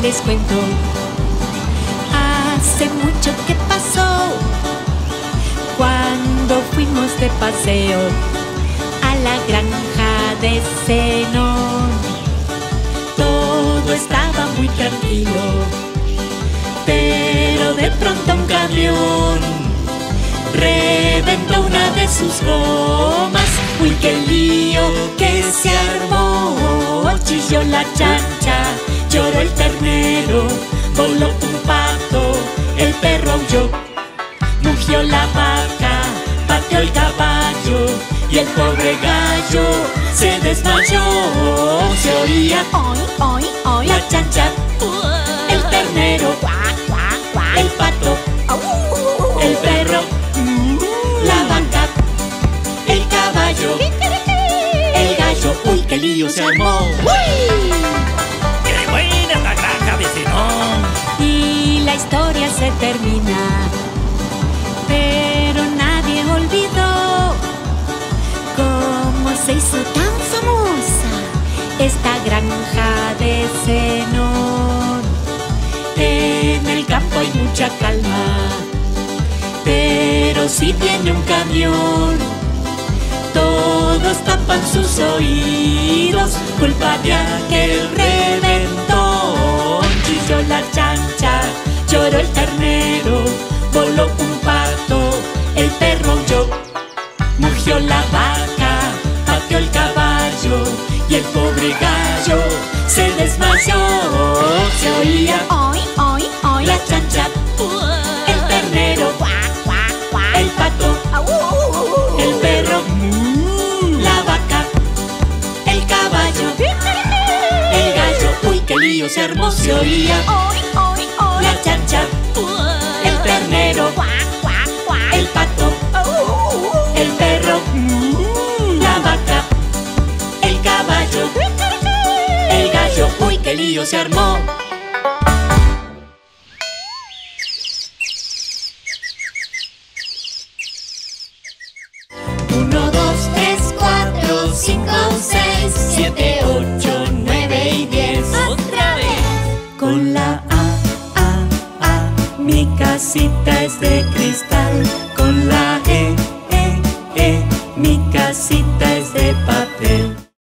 les cuento. Hace mucho que pasó, cuando fuimos de paseo a la granja de Zenón. Todo estaba muy tranquilo, pero de pronto un camión reventó una de sus gomas. ¡Uy, qué lío que se armó! Chilló la chancha, lloró el ternero, voló un pato, el perro aulló, mugió la vaca, pateó el caballo y el pobre gallo se desmayó. Se oía Oy, oy, oy. la chancha, el ternero, el pato, el perro, la vaca, el caballo, el gallo. ¡Uy, qué lío se armó! ¡Qué buena la granja de Zenón! Y la historia se termina, pero nadie olvidó cómo se hizo tan famosa esta granja de Zenón. En el campo hay mucha calma, pero si viene un camión, todos tapan sus oídos, culpa de aquel reventón. Chilló la chancha, lloró el ternero, voló un pato, el perro aulló, mugió la vaca, pateó el caballo y el pobre gallo se desmayó. Se oía Oy, oy, oy. la chancha, el ternero, el pato, el perro, la vaca, el caballo, el gallo. ¡Uy, qué lío se armó! Se oía Oy, oy, oy. la chancha, el ternero, el pato, el perro, la vaca, el caballo, el gallo. ¡Uy, qué lío se armó! Uno, dos, tres, cuatro, cinco, seis, siete, ocho, nueve y 10. ¡Otra vez! Con la A, mi casita es de cristal.